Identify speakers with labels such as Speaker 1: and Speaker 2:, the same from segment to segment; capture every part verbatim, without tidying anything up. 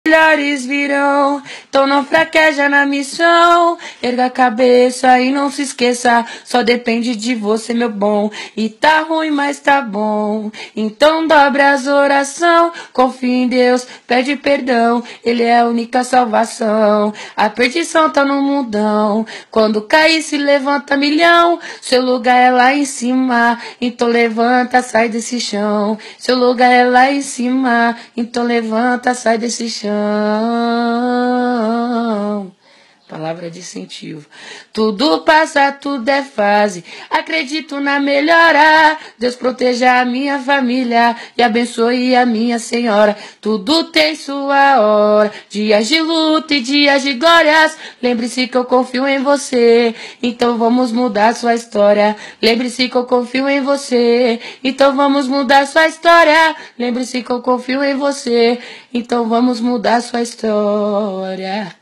Speaker 1: Melhores virão, então não fraqueja na missão. Erga a cabeça e não se esqueça, só depende de você, meu bom. E tá ruim, mas tá bom. Então dobre as orações, confia em Deus, pede perdão, Ele é a única salvação. A perdição tá no mundão, quando cair se levanta milhão. Seu lugar é lá em cima, então levanta, sai desse chão. Seu lugar é lá em cima, então levanta, sai desse chão. Palavra de incentivo. Tudo passa, tudo é fase. Acredito na melhora. Deus proteja a minha família e abençoe a minha senhora. Tudo tem sua hora. Dias de luta e dias de glórias. Lembre-se que eu confio em você, então vamos mudar sua história. Lembre-se que eu confio em você, então vamos mudar sua história. Lembre-se que eu confio em você, então vamos mudar sua história.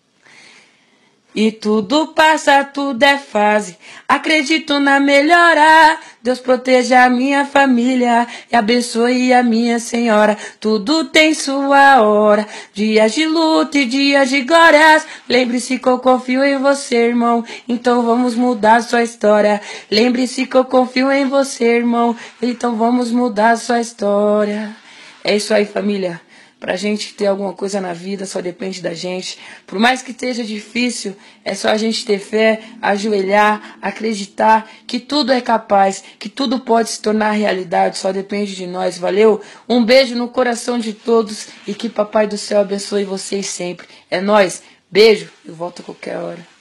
Speaker 1: E tudo passa, tudo é fase. Acredito na melhora. Deus proteja a minha família e abençoe a minha senhora. Tudo tem sua hora. Dias de luta e dias de glórias. Lembre-se que eu confio em você, irmão, então vamos mudar sua história. Lembre-se que eu confio em você, irmão, então vamos mudar sua história. É isso aí, família. Pra gente ter alguma coisa na vida, só depende da gente. Por mais que esteja difícil, é só a gente ter fé, ajoelhar, acreditar que tudo é capaz, que tudo pode se tornar realidade, só depende de nós, valeu? Um beijo no coração de todos e que Papai do Céu abençoe vocês sempre. É nóis, beijo, eu volto a qualquer hora.